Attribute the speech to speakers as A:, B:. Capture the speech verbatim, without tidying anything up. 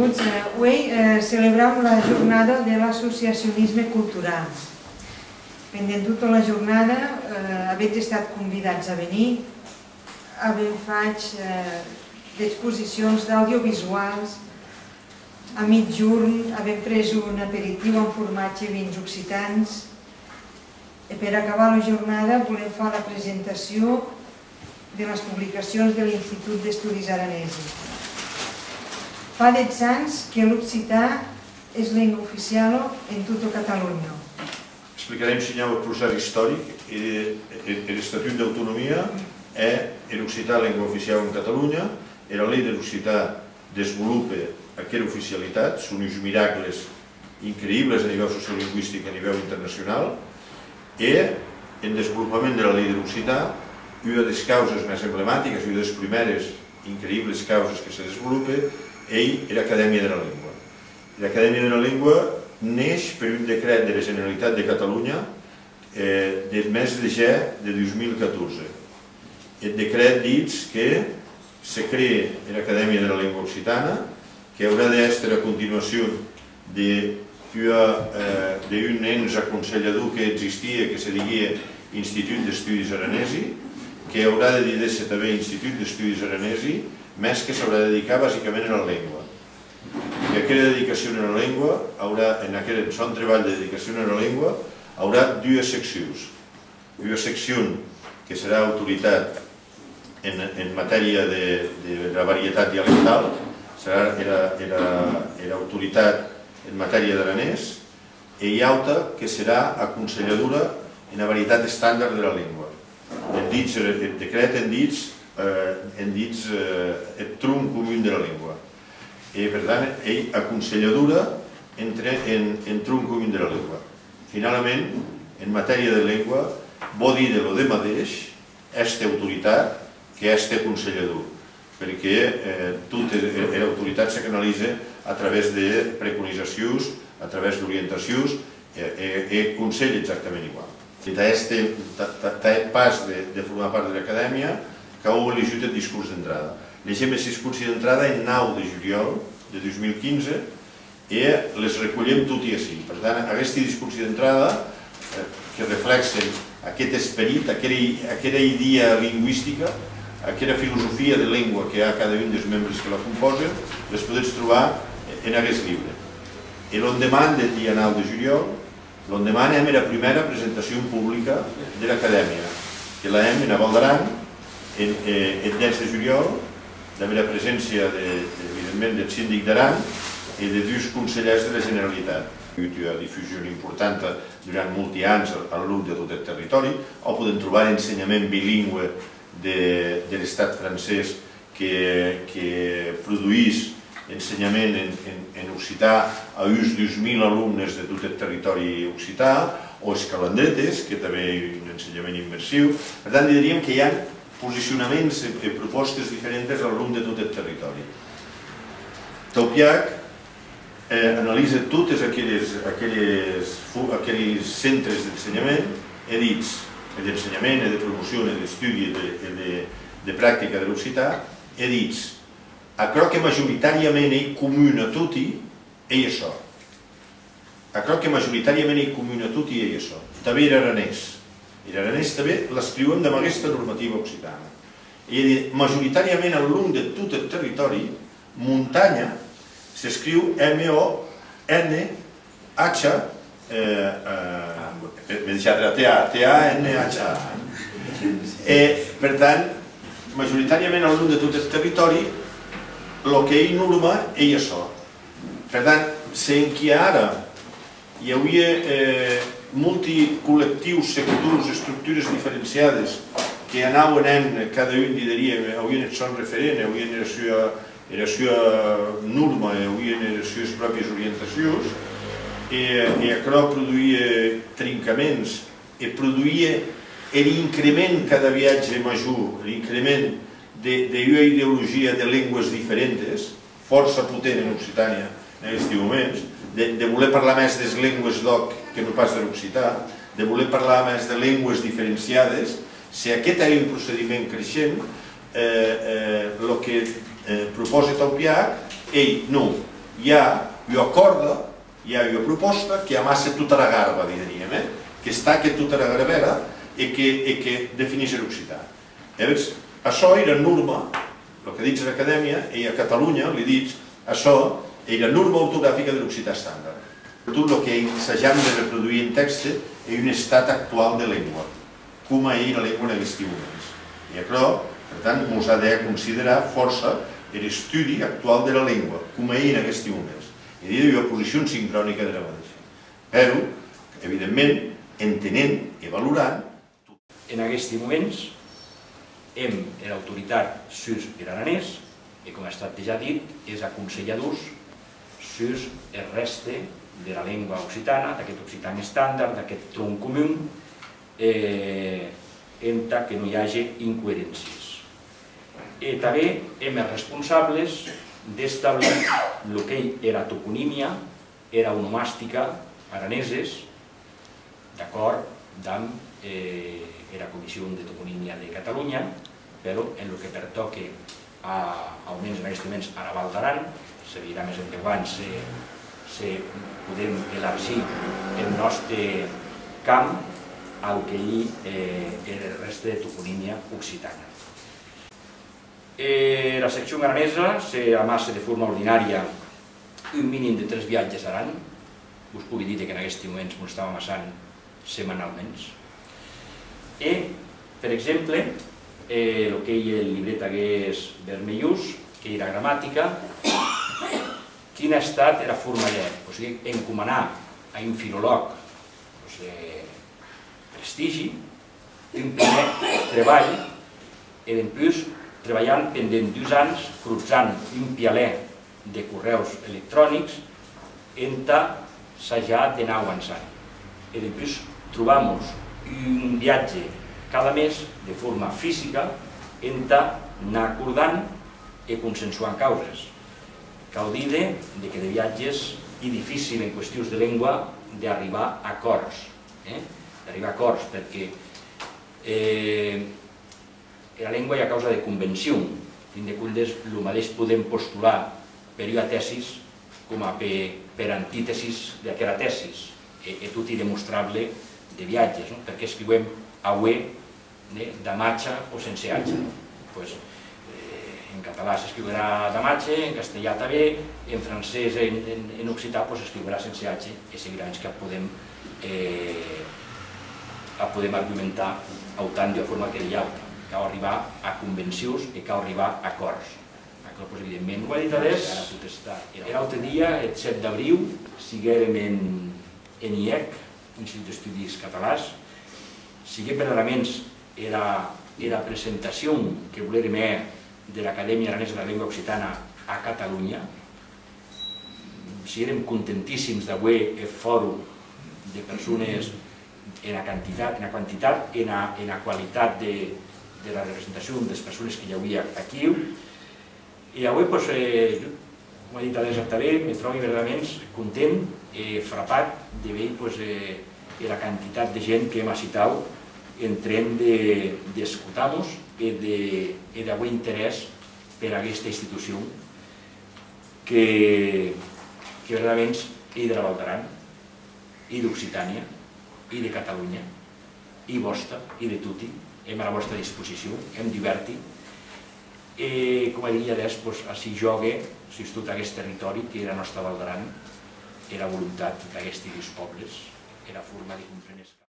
A: benvinguts. Avui celebrem la jornada de l'associacionisme cultural. Pendent tota la jornada, havent estat convidats a venir, havent faig d'exposicions d'audiovisuals, a mitjorn, havent pres un aperitiu amb formatge i vins occitans. Per acabar la jornada volem fer la presentació de les publicacions de l'Institut d'Estudis Aranesos. Fa dotze anys que l'occità és llengua oficial en tota Catalunya.
B: Explicarem el procés històric. L'Estatut d'Autonomia és l'occità llengua oficial en Catalunya, la llei de l'occità desenvolupa aquesta oficialitat, són uns miracles increïbles a nivell sociolingüístic i a nivell internacional, i en desenvolupament de la llei de l'occità, una de les causes més emblemàtiques, una de les primeres increïbles causes que se desenvolupa, és l'Acadèmia de la Llengua. L'Acadèmia de la Llengua neix per un decret de la Generalitat de Catalunya del mes de gener de dos mil catorze. El decret diu que se crea l'Acadèmia de la Llengua Occitana, que haurà d'estar a continuació d'un ens aconsellador que existia, que se diguia Institut d'Estudis Aranesi, que haurà de dir-se també Institut d'Estudis Aranesi, més que s'haurà de dedicar bàsicament a la llengua. I aquesta dedicació a la llengua, en aquest son treball de dedicació a la llengua, haurà dues seccions. Una secció que serà autoritat en matèria de la varietat dialectal, serà l'autoritat en matèria d'aranès, i l'altra que serà aconselladora en la varietat estàndard de la llengua. El decret en dits el tronc comú de la llengua. Per tant, ell aconselladora en tronc comú de la llengua. Finalment, en matèria de llengua, vol dir de lo de mateix aquesta autoritat que aquesta aconsellador, perquè tota l'autoritat se canalitza a través de preconitzacions, a través d'orientacions, i consell exactament igual. Aquest pas de formar part de l'acadèmia que heu elegit el discurs d'entrada. Legem el discurs d'entrada el nou de juliol de dos mil quinze i les recollem tot i així. Per tant, aquest discurs d'entrada que reflexen aquest esperit, aquesta idea lingüística, aquesta filosofia de llengua que hi ha cada un dels membres que la composen, les podeu trobar en aquest llibre. I l'endemà del dia nou de juliol, l'endemà anem a la primera presentació pública de l'acadèmia, que l'anem a Val d'Aran, el deu de juliol, amb la presència, evidentment, del síndic d'Aran i de dos consellers de la Generalitat. Hi ha una difusió important durant molts anys al llarg de tot el territori, on podem trobar ensenyament bilingüe de l'estat francès que produeix ensenyament en occità a uns dos mil alumnes de tot el territori occità, o escalandretes, que també és un ensenyament immersiu. Per tant, diríem que hi ha posicionaments i propostes diferents al llarg de tot el territori. Taupiac analitza tots aquells centres d'ensenyament, edits d'ensenyament, de promoció, d'estudi i de pràctica de l'occità, edits. Aquello que majoritàriament és comú a tutti és això. Aquello que majoritàriament és comú a tutti és això. També l'aranès. I l'aranès també l'escriuen amb aquesta normativa occitana. I majoritàriament al llarg de tot el territori, muntanya s'escriu M O N H m'he deixat la T A, T A N H A. Per tant, majoritàriament al llarg de tot el territori, el que és norma és això. Per tant, sent que ara hi hauria multicol·lectius, sectors, estructures diferenciades que anaven, cada un diria, haurien el seu referent, haurien la seva norma, haurien les seves pròpies orientacions, i això produïa trincaments, i produïa l'increment cada viatge major, l'increment d'una ideologia de llengües diferents, força potent en Occitània en aquests moments, de voler parlar més de les llengües d'oc que no pas de l'occità, de voler parlar més de llengües diferenciades. Si aquest és un procediment creixent, el que proposa Taupiac, ell no, hi ha una corda, hi ha una proposta que amassa tota la garba, diríem, eh? Que està que tota la garbera i que, i que defineix l'occità. Llavors, això era norma, el que dic l'acadèmia, i a Catalunya li dic, això era norma ortogràfica de l'occità estàndard. Tot el que ensajam de reproduir en text és un estat actual de llengua, com és la llengua en aquests moments. I això, per tant, ens ha de considerar força l'estudi actual de la llengua, com és en aquests moments. I dir, una posició sincrònica de la mateixa. Però, evidentment, entenent i valorant...
C: En aquests moments hem l'autoritat sus l'aranès i, com ha estat ja dit, és aconselladors sus el reste de la llengua occitana, d'aquest occitan estàndard, d'aquest tronc comú, en tant que no hi hagi incoherències. I també hem els responsables d'establir el que era toponímia, era onomàstica araneses, d'acord amb la Comissió de Toponímia de Catalunya, però en el que pertoca, almenys en aquests moments, a la Val d'Aran, se dirà més endavant si podem elargir el nostre camp al que hi és el reste de toponímia occitana. La secció aranesa s'amassa de forma ordinària un mínim de tres viatges a l'any. Us puc dir que en aquests moments m'ho estava amassant setmanalment. I, per exemple, el que hi ha el llibret hagués vermellós, que hi ha gramàtica, quina ha estat la forma de, o sigui, encomanar a un filòleg prestigi, un primer treball, i després treballant pendent dos anys, cruzant un pialer de correus electrònics, entre s'ha d'anar avançant. I després trobam un viatge cada mes de forma física entre anar acordant i consensuant causes. Cal dir que de viatges és difícil en qüestions de llengua d'arribar a acords. D'arribar a acords perquè la llengua hi ha causa de convenció. Fin de comptes, el mateix podem postular per una tesis com a per antítesis d'aquella tesis. És tot i demostrable de viatges. Per què escrivem aué d'amatge o sense atge? En català s'escriurà d'amatge, en castellà també, en francès, en occità, s'escriurà sense atge i seguirà anys que podem argumentar autant d'una forma que de l'altra. Cal arribar a convencions i cal arribar a acords. Evidentment, ho ha dit adés, l'altre dia, el set d'abril, siguérem en I E C, Institut d'Estudis Catalans, sigué verdaderament la presentació que volem de l'Acadèmia Aranesa de la Llengua Occitana a Catalunya. Si érem contentíssims d'avui el fòrum de persones en la quantitat, en la qualitat de la representació de les persones que hi havia aquí. I avui, com ha dit Adés també, me trobo verdaderament content i frapat de veure la quantitat de gent que hem citat entrem d'escoltar-nos i d'haver interès per a aquesta institució que verdaderament és de la Val d'Aran, i d'Occitània, i de Catalunya, i vostra, i de tutti. Hem a la vostra disposició, hem divertit. I, com a diria Adés, així jogue, si és tot aquest territori que era la nostra Val d'Aran, era voluntat d'aquests dos pobles, era forma de comprendre.